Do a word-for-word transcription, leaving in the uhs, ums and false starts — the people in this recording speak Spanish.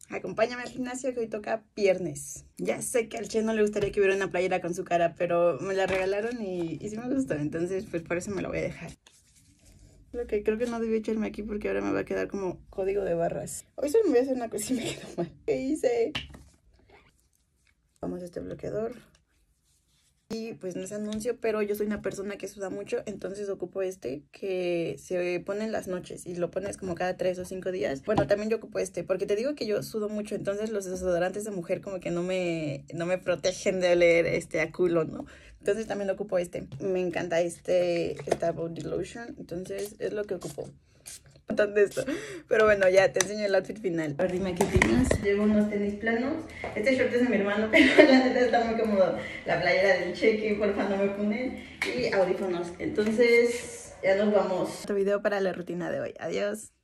Acompáñame al gimnasio que hoy toca viernes. Ya sé que al Che no le gustaría que hubiera una playera con su cara, pero me la regalaron y, y sí me gustó, entonces pues por eso me la voy a dejar. Lo que creo que no debí echarme aquí porque ahora me va a quedar como código de barras. Hoy solo me voy a hacer una cosa y me quedó mal. ¿Qué hice? Vamos a este bloqueador. Y pues no es anuncio, pero yo soy una persona que suda mucho, entonces ocupo este que se pone en las noches y lo pones como cada tres o cinco días. Bueno, también yo ocupo este, porque te digo que yo sudo mucho, entonces los desodorantes de mujer como que no me, no me protegen de oler este a culo, ¿no? Entonces también ocupo este. Me encanta este, esta body lotion, entonces es lo que ocupo. De esto. Pero bueno, ya te enseño el outfit final. Ahora dime qué opinas. Llevo unos tenis planos. Este short es de mi hermano, pero la neta está muy cómodo. La playera del cheque, porfa no me ponen. Y audífonos. Entonces, ya nos vamos. Otro video para la rutina de hoy. Adiós.